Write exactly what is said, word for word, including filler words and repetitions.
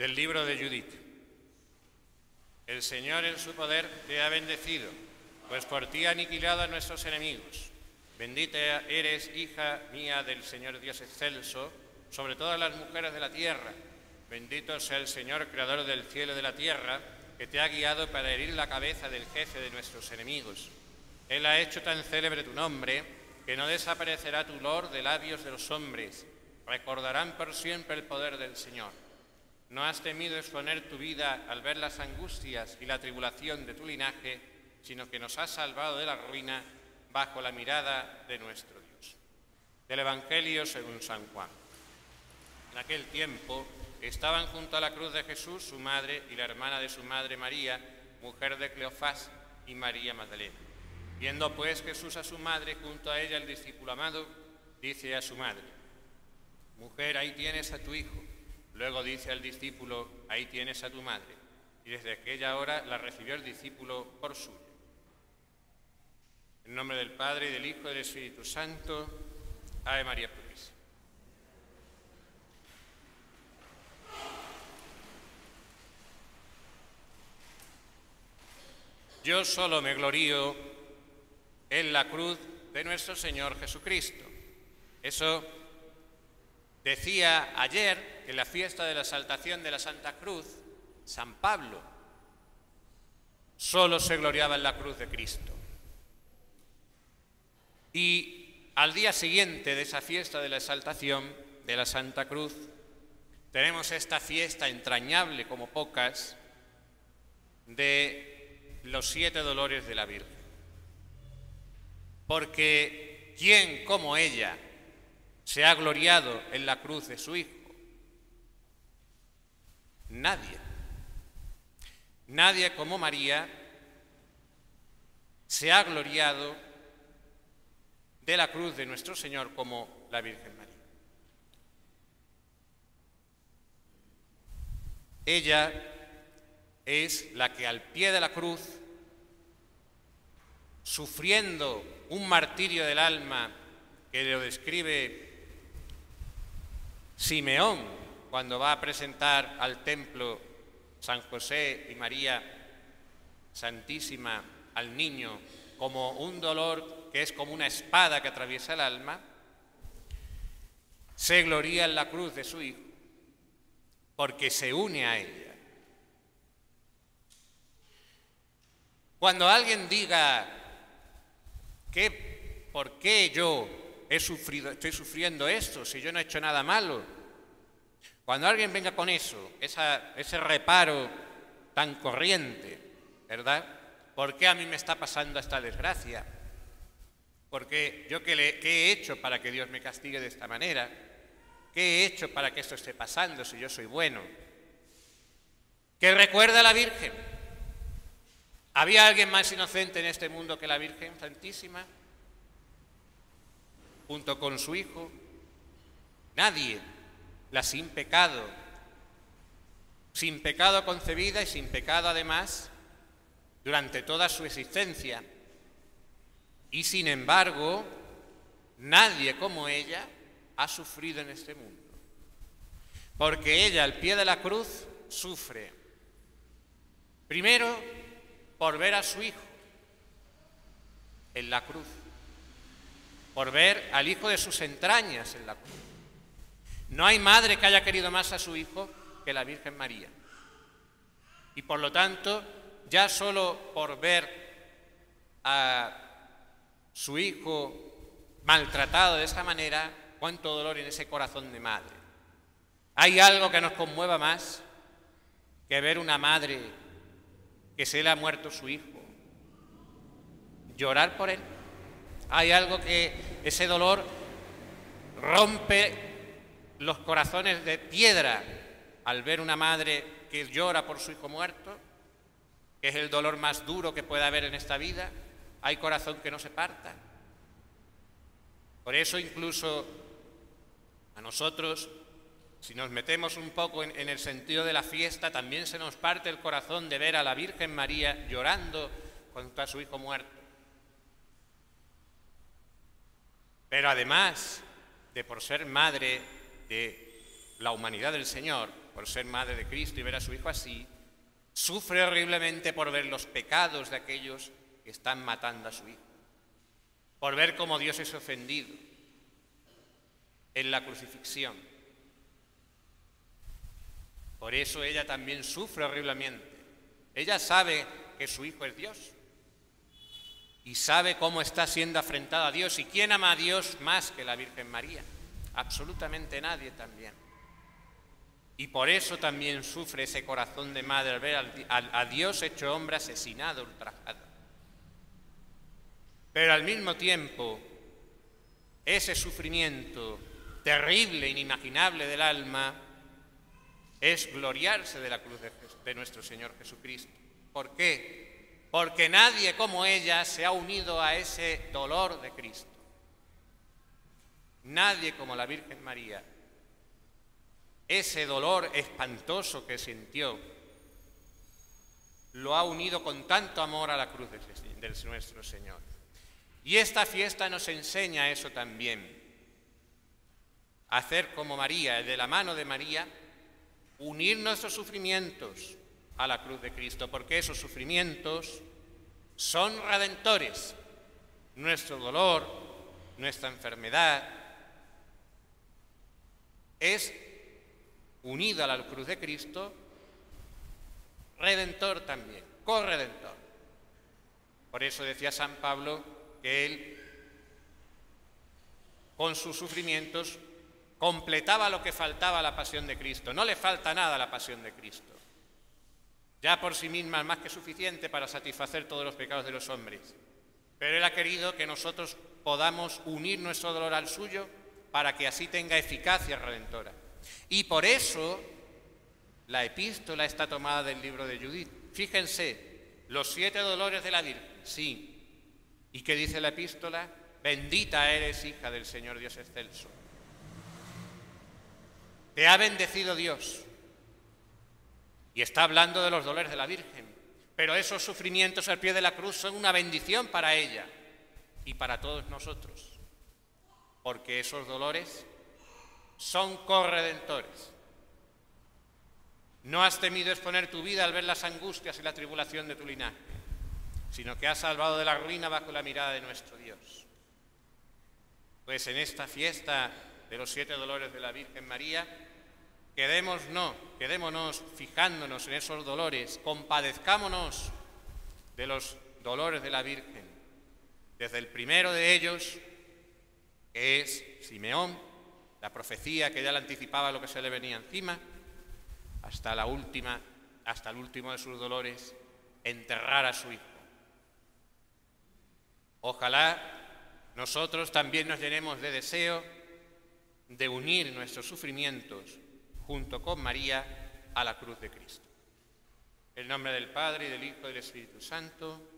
Del libro de Judith. El Señor en su poder te ha bendecido, pues por ti ha aniquilado a nuestros enemigos. Bendita eres, hija mía, del Señor Dios excelso, sobre todas las mujeres de la tierra. Bendito sea el Señor, creador del cielo y de la tierra, que te ha guiado para herir la cabeza del jefe de nuestros enemigos. Él ha hecho tan célebre tu nombre, que no desaparecerá tu olor de labios de los hombres. Recordarán por siempre el poder del Señor. No has temido exponer tu vida al ver las angustias y la tribulación de tu linaje, sino que nos has salvado de la ruina bajo la mirada de nuestro Dios. Del Evangelio según San Juan. En aquel tiempo estaban junto a la cruz de Jesús su madre y la hermana de su madre María, mujer de Cleofás, y María Magdalena. Viendo pues Jesús a su madre, junto a ella el discípulo amado, dice a su madre: Mujer, ahí tienes a tu hijo. Luego dice al discípulo: ahí tienes a tu madre. Y desde aquella hora la recibió el discípulo por suya. En nombre del Padre, y del Hijo, y del Espíritu Santo. Ave María Purísima. Yo solo me glorío en la cruz de nuestro Señor Jesucristo. Eso decía ayer, en la fiesta de la exaltación de la Santa Cruz, San Pablo. Solo se gloriaba en la cruz de Cristo. Y al día siguiente de esa fiesta de la exaltación de la Santa Cruz, tenemos esta fiesta entrañable como pocas de los siete dolores de la Virgen. Porque ¿quién como ella se ha gloriado en la cruz de su Hijo? Nadie. Nadie como María se ha gloriado de la cruz de nuestro Señor como la Virgen María. Ella es la que al pie de la cruz, sufriendo un martirio del alma que lo describe Simeón cuando va a presentar al templo San José y María Santísima al niño como un dolor que es como una espada que atraviesa el alma, se gloría en la cruz de su Hijo porque se une a ella. Cuando alguien diga que ¿por qué yo he sufrido, estoy sufriendo esto si yo no he hecho nada malo? Cuando alguien venga con eso, esa, ese reparo tan corriente, ¿verdad? ¿Por qué a mí me está pasando esta desgracia? ¿Por qué yo qué, le, qué he hecho para que Dios me castigue de esta manera? ¿Qué he hecho para que esto esté pasando si yo soy bueno? ¿Qué recuerda a la Virgen? ¿Había alguien más inocente en este mundo que la Virgen Santísima? Junto con su Hijo, nadie, la sin pecado, sin pecado concebida y sin pecado además, durante toda su existencia. Y sin embargo, nadie como ella ha sufrido en este mundo. Porque ella al pie de la cruz sufre, primero por ver a su Hijo en la cruz, por ver al Hijo de sus entrañas en la cruz. No hay madre que haya querido más a su Hijo que la Virgen María. Y por lo tanto, ya solo por ver a su Hijo maltratado de esa manera, cuánto dolor en ese corazón de madre. ¿Hay algo que nos conmueva más que ver una madre que se le ha muerto su Hijo llorar por él? Hay algo que ese dolor rompe los corazones de piedra al ver una madre que llora por su hijo muerto, que es el dolor más duro que puede haber en esta vida. Hay corazón que no se parta. Por eso incluso a nosotros, si nos metemos un poco en, en el sentido de la fiesta, también se nos parte el corazón de ver a la Virgen María llorando junto a su hijo muerto. Pero además de por ser madre de la humanidad del Señor, por ser madre de Cristo y ver a su Hijo así, sufre horriblemente por ver los pecados de aquellos que están matando a su Hijo, por ver cómo Dios es ofendido en la crucifixión. Por eso ella también sufre horriblemente. Ella sabe que su Hijo es Dios y sabe cómo está siendo afrentado a Dios. ¿Y quién ama a Dios más que la Virgen María? Absolutamente nadie también. Y por eso también sufre ese corazón de madre al ver al, al, a Dios hecho hombre asesinado, ultrajado. Pero al mismo tiempo, ese sufrimiento terrible, inimaginable del alma, es gloriarse de la cruz de, de nuestro Señor Jesucristo. ¿Por qué? Porque nadie como ella se ha unido a ese dolor de Cristo. Nadie como la Virgen María. Ese dolor espantoso que sintió lo ha unido con tanto amor a la cruz de, de nuestro Señor. Y esta fiesta nos enseña eso también. Hacer como María, de la mano de María, unir nuestros sufrimientos a la cruz de Cristo, porque esos sufrimientos son redentores. Nuestro dolor, nuestra enfermedad, es unido a la cruz de Cristo, redentor también, corredentor. Por eso decía San Pablo que él, con sus sufrimientos, completaba lo que faltaba a la pasión de Cristo. No le falta nada a la pasión de Cristo. Ya por sí misma es más que suficiente para satisfacer todos los pecados de los hombres. Pero Él ha querido que nosotros podamos unir nuestro dolor al suyo para que así tenga eficacia redentora. Y por eso la epístola está tomada del libro de Judith. Fíjense, los siete dolores de la Virgen, sí. ¿Y qué dice la epístola? Bendita eres, hija del Señor Dios excelso. Te ha bendecido Dios. Y está hablando de los dolores de la Virgen. Pero esos sufrimientos al pie de la cruz son una bendición para ella y para todos nosotros. Porque esos dolores son corredentores. No has temido exponer tu vida al ver las angustias y la tribulación de tu linaje, sino que has salvado de la ruina bajo la mirada de nuestro Dios. Pues en esta fiesta de los siete dolores de la Virgen María, quedémonos, no, quedémonos fijándonos en esos dolores, compadezcámonos de los dolores de la Virgen, desde el primero de ellos, que es Simeón, la profecía que ya le anticipaba lo que se le venía encima, hasta la última, hasta el último de sus dolores, enterrar a su Hijo. Ojalá nosotros también nos llenemos de deseo de unir nuestros sufrimientos junto con María a la cruz de Cristo. En nombre del Padre, y del Hijo, y del Espíritu Santo.